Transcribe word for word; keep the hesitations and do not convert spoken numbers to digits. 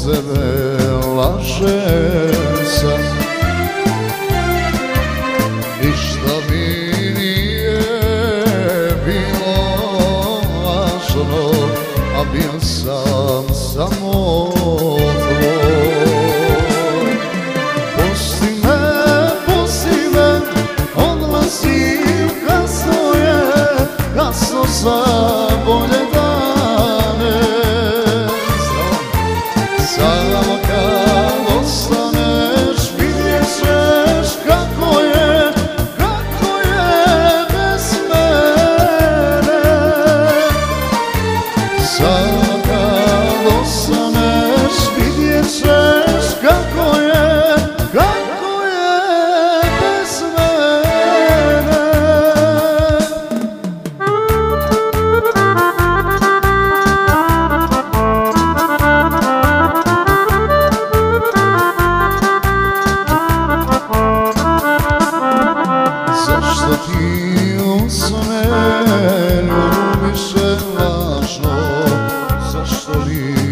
sebe lažem sam. Ništa mi nije bilo važno, a bio sam samo tvoj. Pusti me, pusti me, odlazim, kasno je, kasno za bolje dane. Samo kad ostaneš vidjet ćeš kako je, kako je bez mene. Samo kad ostaneš vidjet ćeš kako je, kako je bez mene. Zašto ti usne ljubiše lažno, zašto li